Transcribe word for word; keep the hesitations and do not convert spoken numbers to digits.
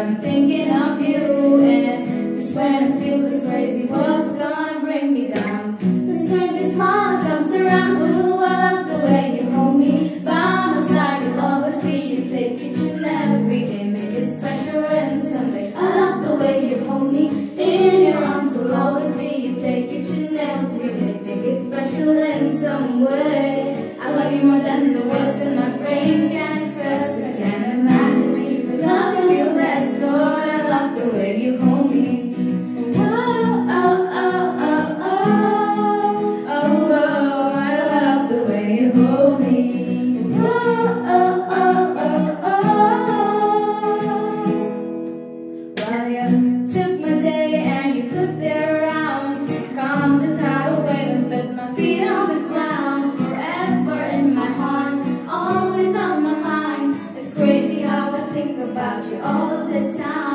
I've been thinking of you. And just when I feel this crazy world's gonna bring me down, this crazy smile comes around too. I love the way you hold me by my side. You'll always be, you take each and every day, make it special in some way. I love the way you hold me in your arms. Will always be, you take each and every day, make it special in some way. I love you more than the words in my brain can express. I can't imagine me without you less, Lord. I love the way you hold me. Oh, oh, oh, oh, oh, oh, oh, I love the way you hold me. Oh, oh, oh, oh, oh. Well, you took my day and you flipped it around, calmed the tidal wave, put my feet on the ground. Forever in my heart, always on my mind. It's crazy how I think about you all the time.